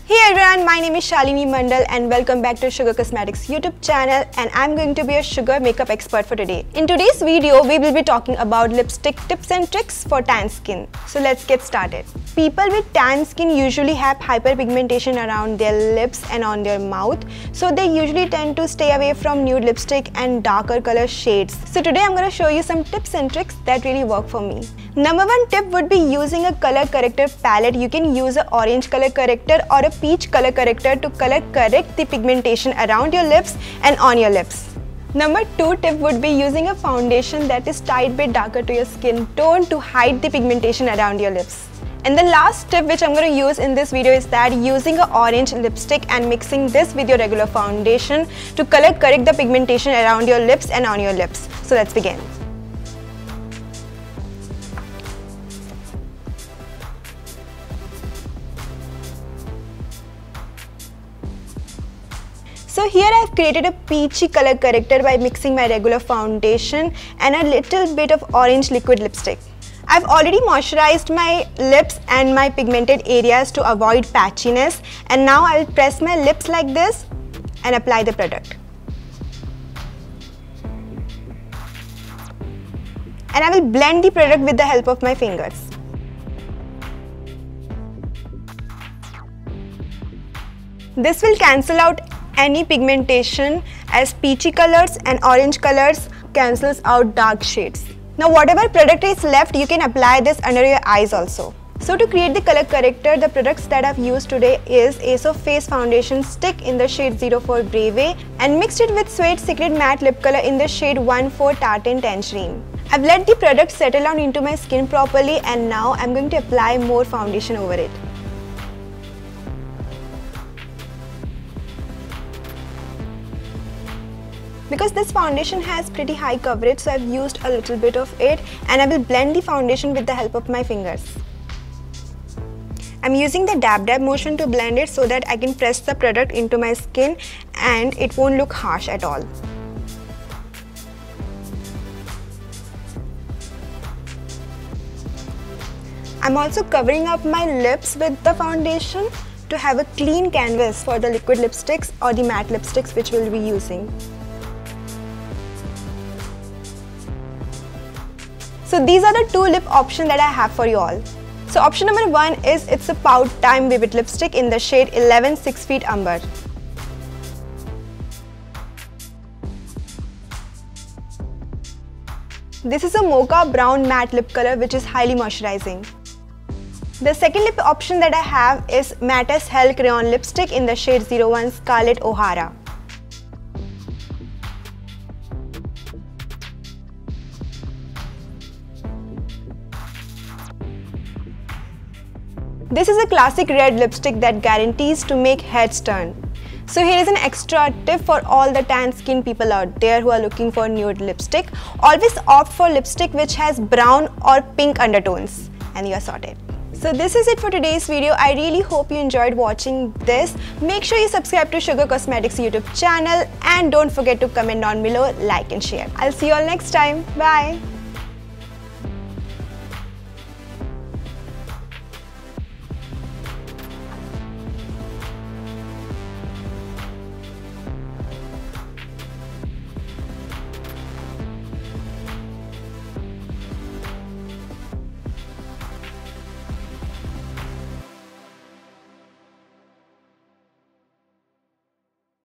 Hey everyone, my name is Shalini Mandal and welcome back to Sugar Cosmetics YouTube channel, and I'm going to be a sugar makeup expert for today. In today's video, we will be talking about lipstick tips and tricks for tan skin. So let's get started. People with tan skin usually have hyperpigmentation around their lips and on their mouth, so they usually tend to stay away from nude lipstick and darker color shades. So today I'm going to show you some tips and tricks that really work for me. Number one tip would be using a color corrector palette. You can use an orange color corrector or a peach color corrector to color correct the pigmentation around your lips and on your lips. Number two tip would be using a foundation that is tight bit darker to your skin tone to hide the pigmentation around your lips. And the last tip which I'm going to use in this video is that using an orange lipstick and mixing this with your regular foundation to color correct the pigmentation around your lips and on your lips. So let's begin. So here I've created a peachy color corrector by mixing my regular foundation and a little bit of orange liquid lipstick. I've already moisturized my lips and my pigmented areas to avoid patchiness, and now I'll press my lips like this and apply the product. And I will blend the product with the help of my fingers. This will cancel out any pigmentation, as peachy colors and orange colors cancels out dark shades. Now whatever product is left, you can apply this under your eyes also. So to create the color corrector, the products that I've used today is Ace of Face Foundation Stick in the shade 04 Brave and mixed it with Suede Secret Matte Lip Color in the shade 14 Tartan Tangerine. I've let the product settle down into my skin properly, and now I'm going to apply more foundation over it. Because this foundation has pretty high coverage, so I've used a little bit of it, and I will blend the foundation with the help of my fingers. I'm using the dab motion to blend it so that I can press the product into my skin and it won't look harsh at all. I'm also covering up my lips with the foundation to have a clean canvas for the liquid lipsticks or the matte lipsticks which we'll be using. So these are the two lip options that I have for you all. So option number one is It's About Time Vivid Lipstick in the shade 11 6 Feet Umber. This is a mocha brown matte lip color which is highly moisturizing. The second lip option that I have is Matte as Hell Crayon Lipstick in the shade 01 Scarlet O'Hara. This is a classic red lipstick that guarantees to make heads turn. So here is an extra tip for all the tan skin people out there who are looking for nude lipstick. Always opt for lipstick which has brown or pink undertones and you are sorted. So this is it for today's video. I really hope you enjoyed watching this. Make sure you subscribe to Sugar Cosmetics YouTube channel and don't forget to comment down below, like and share. I'll see you all next time. Bye.